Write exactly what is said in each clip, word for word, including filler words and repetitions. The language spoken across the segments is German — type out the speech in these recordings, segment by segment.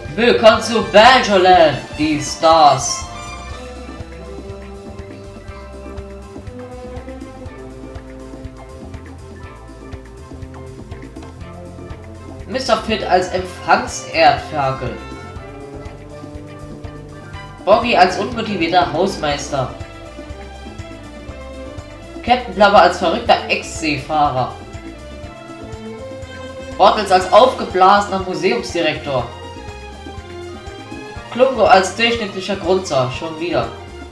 Willkommen zu Banjoland, die Stars. Mister Pitt als Empfangserdferkel. Boggy als unmotivierter Hausmeister. Captain Blubber als verrückter Ex-Seefahrer. Bortles als aufgeblasener Museumsdirektor. Klungo als durchschnittlicher Grundsar, schon wieder.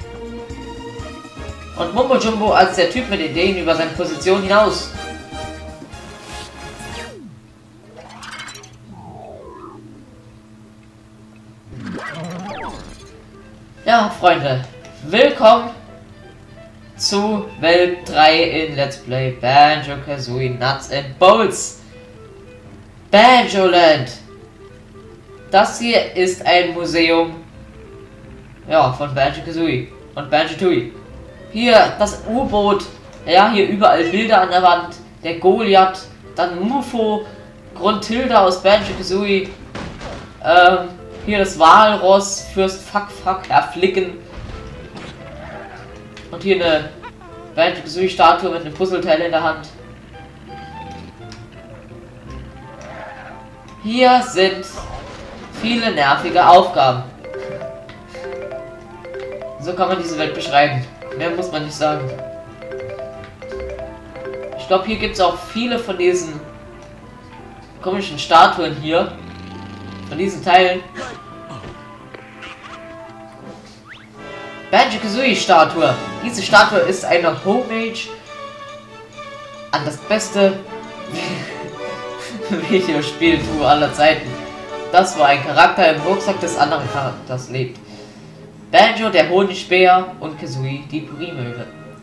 Und Mumbo Jumbo als der Typ mit Ideen über seine Position hinaus. Ja, Freunde, willkommen zu Welt drei in Let's Play Banjo-Kazooie Nuts and Bolts. Banjoland. Das hier ist ein Museum, ja, von Banjo-Kazooie und Banjo-Tooie. Hier das U-Boot, ja, hier überall Bilder an der Wand, der Goliath, dann Mufo, Gruntilda aus Banjo-Kazooie, ähm, hier das Walross, Fürst Fuck Fuck, Herr Flicken. Und hier eine Banjo-Kazooie-Statue mit einem Puzzleteil in der Hand. Hier sind viele nervige Aufgaben. So kann man diese Welt beschreiben. Mehr muss man nicht sagen. Ich glaube, hier gibt es auch viele von diesen komischen Statuen hier. Von diesen Teilen. Banjo-Kazooie-Statue. Diese Statue ist eine Homage an das beste Videospiel-Tour aller Zeiten. Das, wo ein Charakter im Rucksack des anderen Charakters lebt. Banjo, der Honigspeer, und Kazooie, die Purimöwe.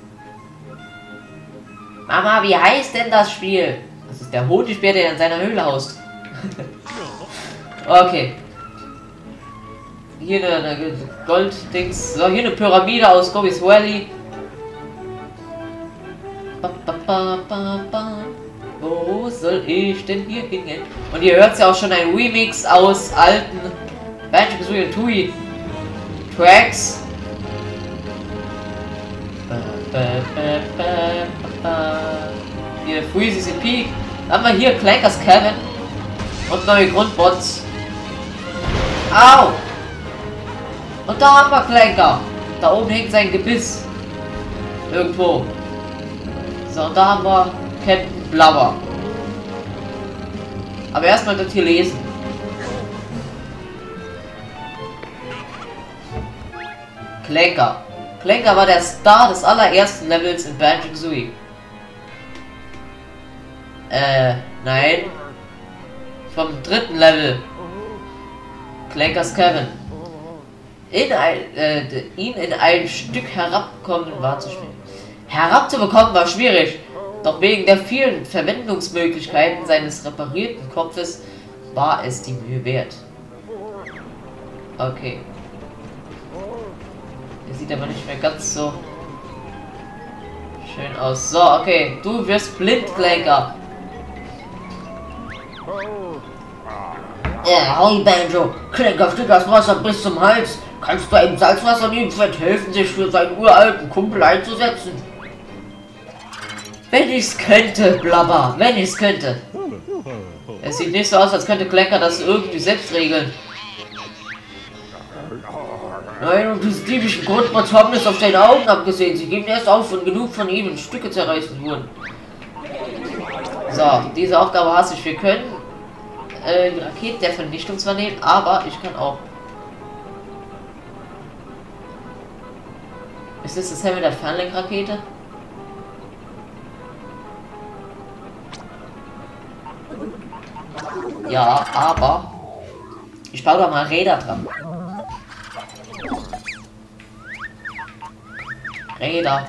Mama, wie heißt denn das Spiel? Das ist der Honigspeer, der in seiner Höhle haust. Okay. Hier eine, eine Golddings. So, hier eine Pyramide aus Gobi's Valley. Ba, ba, ba, ba, ba. Wo soll ich denn hier hingehen? Und ihr hört ja auch schon ein Remix aus alten Banjo-Kazooie und Tooie Tracks. Ba, ba, ba, ba, ba. Hier Freezy's Peak. Dann haben wir hier Clankers Cabin und neue Grundbots. Au! Und da haben wir Clanker. Da oben hängt sein Gebiss. Irgendwo. So, und da haben wir Captain Blubber. Aber erstmal das hier lesen. Clanker. Clanker war der Star des allerersten Levels in Banjo-Kazooie. Äh, nein. Vom dritten Level. Clankers Cabin. In ein, äh, ihn in ein Stück herabkommen war zu schwierig. Herabzubekommen war schwierig, doch wegen der vielen Verwendungsmöglichkeiten seines reparierten Kopfes war es die Mühe wert. Okay. Der sieht aber nicht mehr ganz so schön aus. So, okay. Du wirst blind, Clanker. Ja, hoi Banjo. Clanker steht das Wasser bis zum Hals. Kannst du einem Salzwasser nehmen, vielleicht helfen, sich für seinen uralten Kumpel einzusetzen? Wenn ich's könnte, Blubber, wenn ich's könnte. Es sieht nicht so aus, als könnte Clanker das irgendwie selbst regeln. Nein, und diese diebischen Grundbots haben es auf deine Augen abgesehen. Sie geben erst auf, wenn genug von ihnen in Stücke zerreißen wurden. So, diese Aufgabe hasse ich. Wir können äh, die Rakete der Vernichtung zwar nehmen, aber ich kann auch. Ist das das Hell mit der Fernlenkrakete? Ja, aber ich baue da mal Räder dran. Räder.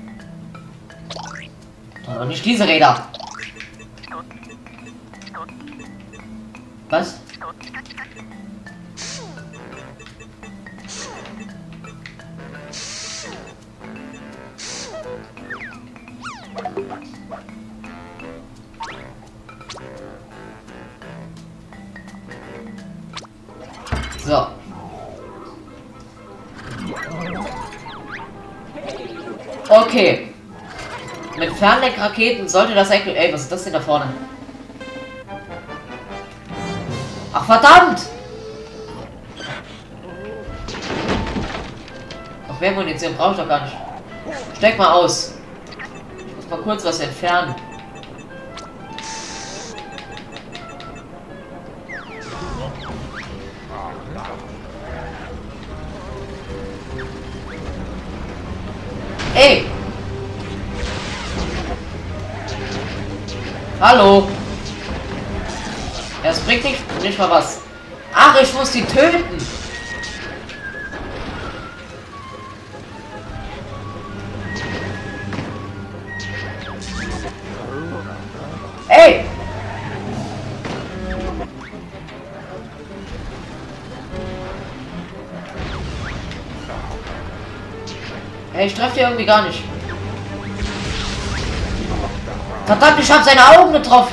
Doch nicht diese Räder. Was? So. Okay. Mit Fernlenkraketen sollte das eigentlich... Ey, was ist das denn da vorne? Ach, verdammt! Noch mehr Munition brauche ich doch gar nicht. Steck mal aus. Ich muss mal kurz was entfernen. Ey! Hallo! Das bringt nicht, nicht mal was. Ach, ich muss die töten! Ey! Ey, ich treffe die irgendwie gar nicht. Verdammt, ich habe seine Augen getroffen.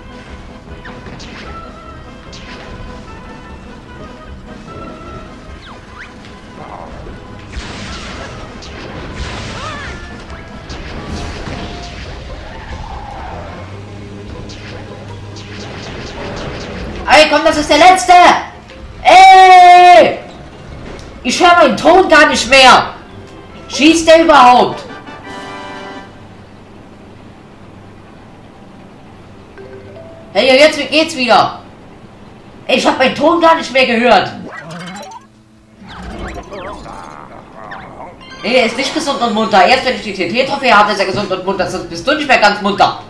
Ey, komm, das ist der letzte. Ey! Ich höre meinen Ton gar nicht mehr. Schießt der überhaupt? Hey, jetzt geht's wieder. Ey, ich habe meinen Ton gar nicht mehr gehört. Nee, der ist nicht gesund und munter. Erst wenn ich die T T-Trophäe habe, ist er gesund und munter. Sonst bist du nicht mehr ganz munter.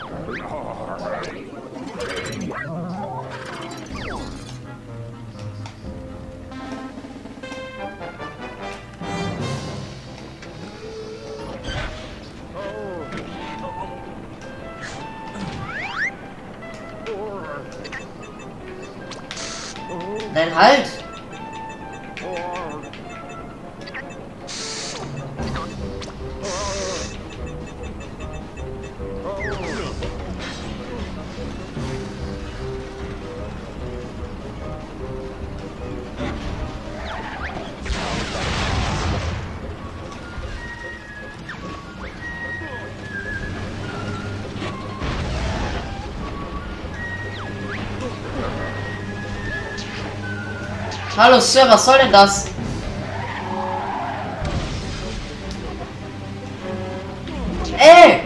Nein, halt! Hallo Sir, was soll denn das? Ey!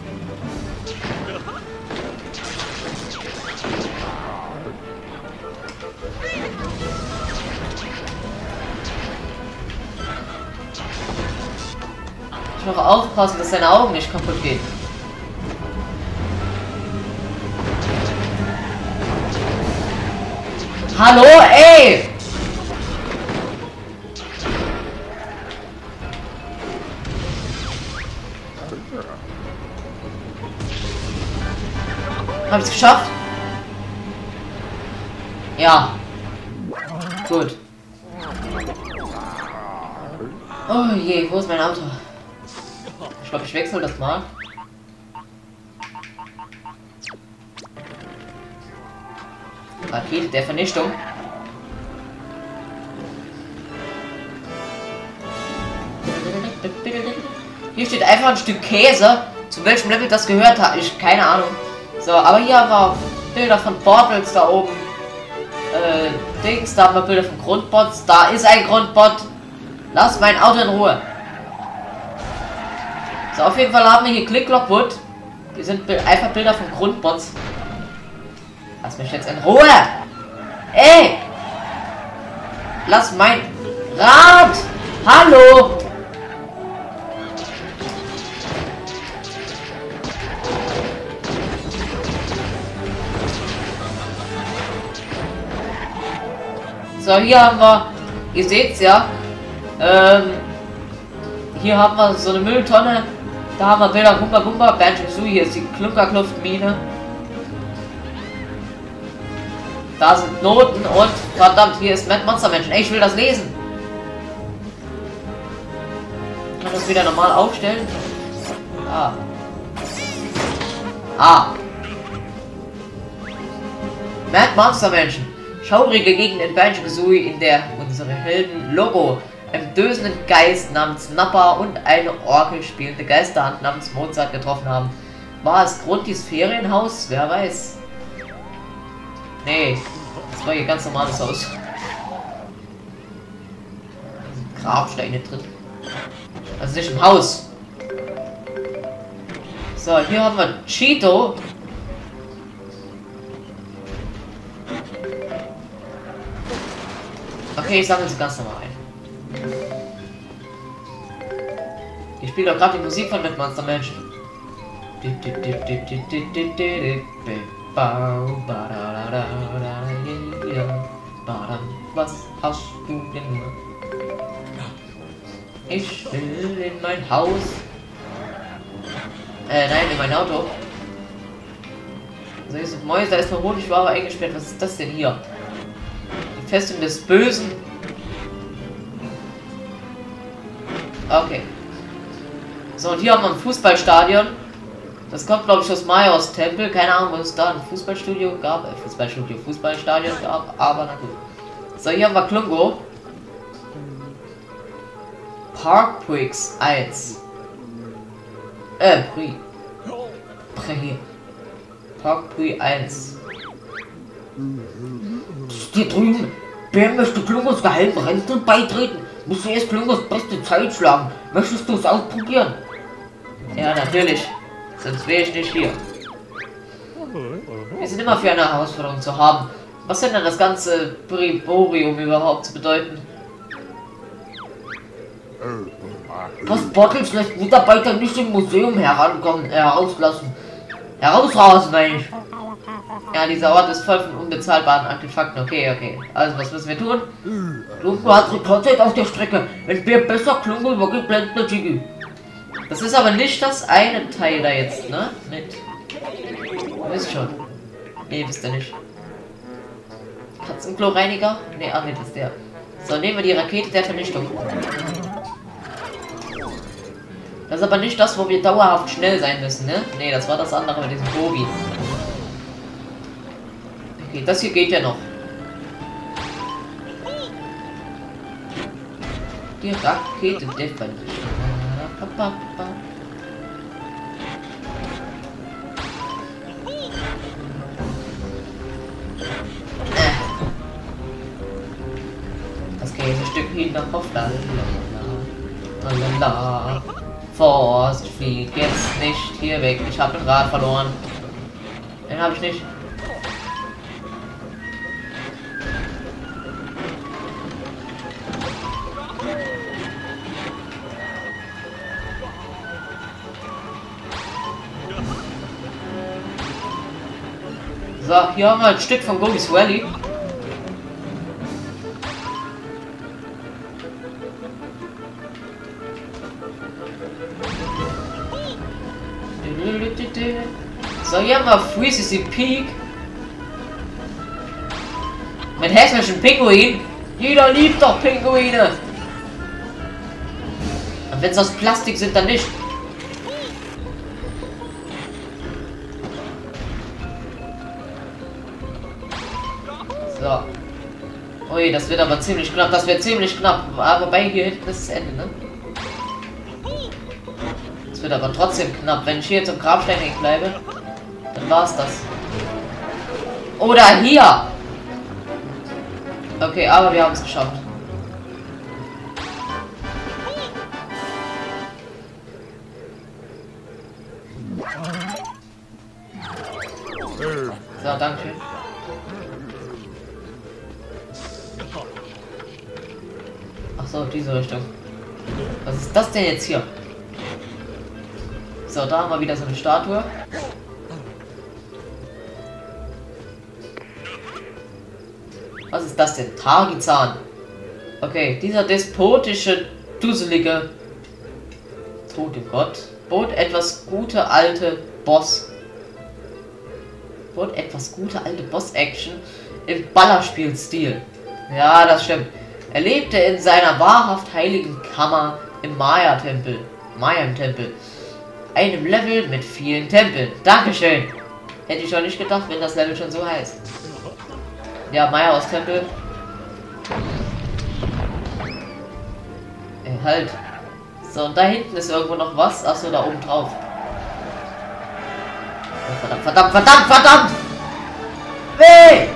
Ich muss aufpassen, dass seine Augen nicht kaputt gehen. Hallo, ey! Hab ich's geschafft? Ja. Gut. Oh je, wo ist mein Auto? Ich glaube, ich wechsle das mal. Rakete der Vernichtung. Hier steht einfach ein Stück Käse. Zu welchem Level das gehört hat, ich keine Ahnung. So, aber hier haben wir Bilder von Portals da oben. Äh, Dings, da haben wir Bilder von Grundbots. Da ist ein Grundbot. Lass mein Auto in Ruhe. So, auf jeden Fall haben wir hier Click Lockwood. Hier sind einfach Bilder von Grundbots. Lass mich jetzt in Ruhe. Ey! Lass mein Rad! Hallo! So, hier haben wir, ihr seht's ja, ähm, hier haben wir so eine Mülltonne, da haben wir Bilder Gumba Gumba, Banjo-Kazooie, hier ist die Klunkerkluftmine. Da sind Noten und, verdammt, hier ist Mad Monster Menschen. Ey, ich will das lesen. Ich kann das wieder normal aufstellen. Ah. Ah. Mad Monster Menschen. Schaurige Gegend in Banjo-Kazooie, in der unsere Helden Logo, einen dösenden Geist namens Nappa und eine Orgel spielende Geisterhand namens Mozart getroffen haben. War es Grundis Ferienhaus? Wer weiß. Nee, das war ihr ganz normales Haus. Grabsteine drin. Also nicht im Haus. So, hier haben wir Cheeto. Okay, ich sammle sie ganz normal ein. Ich spiele doch gerade die Musik von Red Monster Mansion. Was hast du denn nur? Ich will in mein Haus. Äh, nein, in mein Auto. So, ist Mäuse, da ist noch Honigware eingesperrt. Was ist das denn hier? Die Festung des Bösen. Okay. So, und hier haben wir ein Fußballstadion. Das kommt, glaube ich, aus Majos Tempel. Keine Ahnung, was es da ein Fußballstudio gab. Äh, Fußballstudio, Fußballstadion gab. Aber na gut. So, hier haben wir Klungo. Parkwix eins. Äh, Pri. Pri. Parkwix eins. Hier drüben. Wer möchte Klungos Geheimrennen beitreten? Musst du erst Klungos beste Zeit schlagen. Möchtest du es ausprobieren? Ja, natürlich. Sonst wäre ich nicht hier. Wir sind immer für eine Herausforderung zu haben. Was denn dann das ganze Briborium überhaupt zu bedeuten? Was Bottles lässt Mitarbeiter nicht im Museum herankommen, herauslassen. Herausrasen, meine ich. Ja, dieser Ort ist voll von unbezahlbaren Artefakten. Okay, okay. Also, was müssen wir tun? Klungo hat Rekordzeit auf der Strecke. Wenn wir besser Klungo übergeht, bleibt der Jiggy. Das ist aber nicht das eine Teil da jetzt, ne? Mit. Ihr wisst schon. Nee, wisst ihr nicht. Katzenklo-Reiniger? Ne, ah, nicht ist der. So, nehmen wir die Rakete der Vernichtung. Das ist aber nicht das, wo wir dauerhaft schnell sein müssen, ne? Ne, das war das andere mit diesem Bogi. Okay, das hier geht ja noch. Die Rakete der Vernichtung. Das Käsestück hin nach Hoffland. Lalala. Vorsicht, flieg jetzt nicht hier weg. Ich habe den Rad verloren. Den habe ich nicht. So, hier haben wir ein Stück von Gobi's Valley. So, hier haben wir Freezy Peak. Mit hässlichen Pinguin. Jeder liebt doch Pinguine. Und wenn es aus Plastik sind, dann nicht. So. Ui, das wird aber ziemlich knapp. Das wird ziemlich knapp. Aber bei hier hinten ist das Ende, ne? Das wird aber trotzdem knapp. Wenn ich hier zum Grabstein hängen bleibe, dann war's das. Oder hier! Okay, aber wir haben es geschafft. So, danke schön. Ach so, diese Richtung. Was ist das denn jetzt hier? So, da haben wir wieder so eine Statue. Was ist das denn? Targizan. Okay, dieser despotische, dusselige tote Gott bot etwas gute alte Boss. Bot etwas gute alte Boss-Action im Ballerspiel-Stil. Ja, das stimmt. Er lebte in seiner wahrhaft heiligen Kammer im Maya-Tempel. Mayan-Tempel. Einem Level mit vielen Tempeln. Dankeschön. Hätte ich schon nicht gedacht, wenn das Level schon so heißt. Ja, Meyerhaus Tempel. Ey, halt. So, und da hinten ist irgendwo noch was. Achso, da oben drauf. Oh, verdammt, verdammt, verdammt, verdammt! Weh!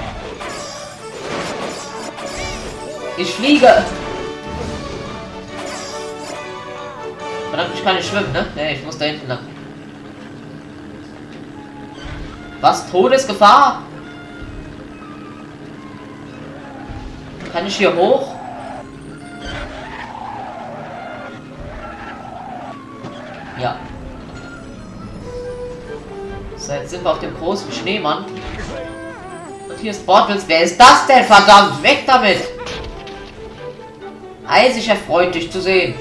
Ich fliege! Verdammt, ich kann nicht schwimmen, ne? Ne, ich muss da hinten lang. Was? Todesgefahr? Kann ich hier hoch? Ja. So, jetzt sind wir auf dem großen Schneemann. Und hier ist Bordwitz. Wer ist das denn? Verdammt! Weg damit! Eisig erfreut, dich zu sehen.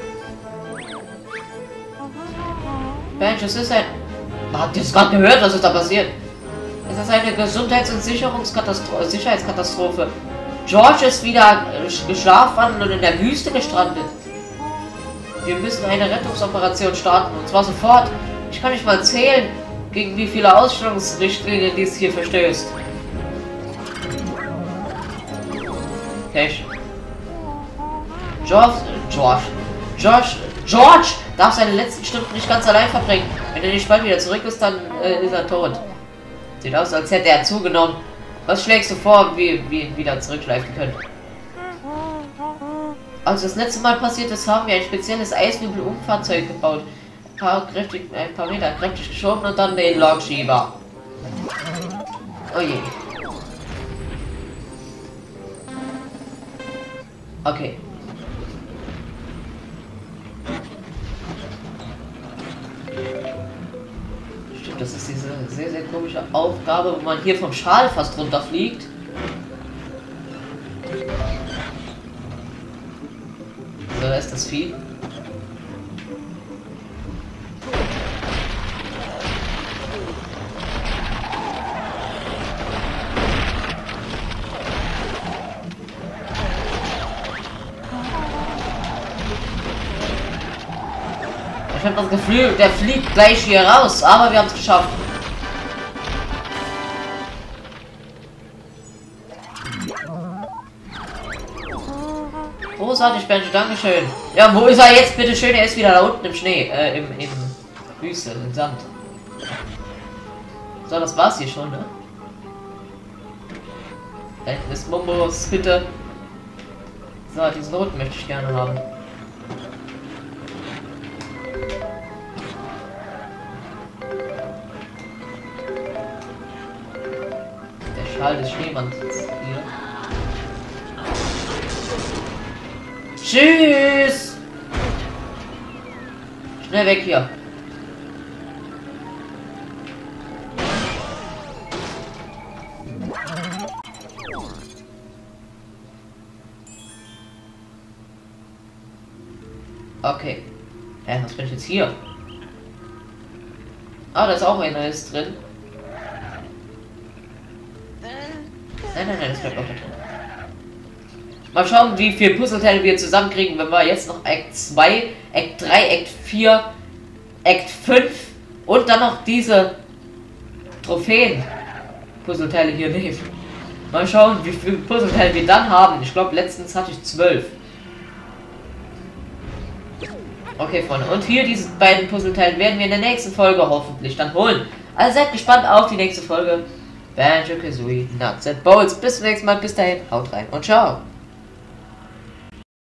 Mensch, es ist ein... Habt ihr es gerade gehört, was ist da passiert? Es ist eine Gesundheits- und Sicherungskatastrophe, Sicherheitskatastrophe. George ist wieder geschlafen und in der Wüste gestrandet. Wir müssen eine Rettungsoperation starten, und zwar sofort. Ich kann nicht mal zählen, gegen wie viele Ausstellungsrichtlinien dies hier verstößt. Cash. George, George, George, George darf seine letzten Stunden nicht ganz allein verbringen. Wenn er nicht bald wieder zurück ist, dann äh, ist er tot. Sieht aus, als hätte er zugenommen. Was schlägst du vor, wie wir ihn wieder zurückschleifen können? Als das letzte Mal passiert ist, haben wir ein spezielles Eisnübel-Umfahrzeug gebaut. Ein paar, kräftig, ein paar Meter kräftig geschoben und dann den Lokschieber. Oh je. Okay. Stimmt, das ist diese sehr, sehr komische Aufgabe, wo man hier vom Schal fast runterfliegt. So, da ist das Vieh. Ich habe das Gefühl, der fliegt gleich hier raus, aber wir haben es geschafft. Großartig, Benji, dankeschön. Ja, wo ist er jetzt? Bitte schön, er ist wieder da unten im Schnee, äh, im, im Wüste, im Sand. So, das war's hier schon, ne? Da hinten ist Mumbos Hütte. So, diesen roten möchte ich gerne haben. Der Schal des Schneemanns ist hier. Tschüss! Schnell weg hier. Okay. Hä, was bin ich jetzt hier? Ah, da ist auch einer ist drin. Nein, nein, nein, das bleibt auch da drin. Mal schauen, wie viel Puzzleteile wir zusammenkriegen, wenn wir jetzt noch Act zwei, Act drei, Act vier, Act fünf und dann noch diese Trophäen Puzzleteile hier nehmen. Mal schauen, wie viele Puzzleteile wir dann haben. Ich glaube, letztens hatte ich zwölf. Okay, Freunde. Und hier diese beiden Puzzleteile werden wir in der nächsten Folge hoffentlich dann holen. Also seid gespannt auf die nächste Folge. Banjo-Kazooie Nuts and Bolts. Bis zum nächsten Mal. Bis dahin. Haut rein und ciao.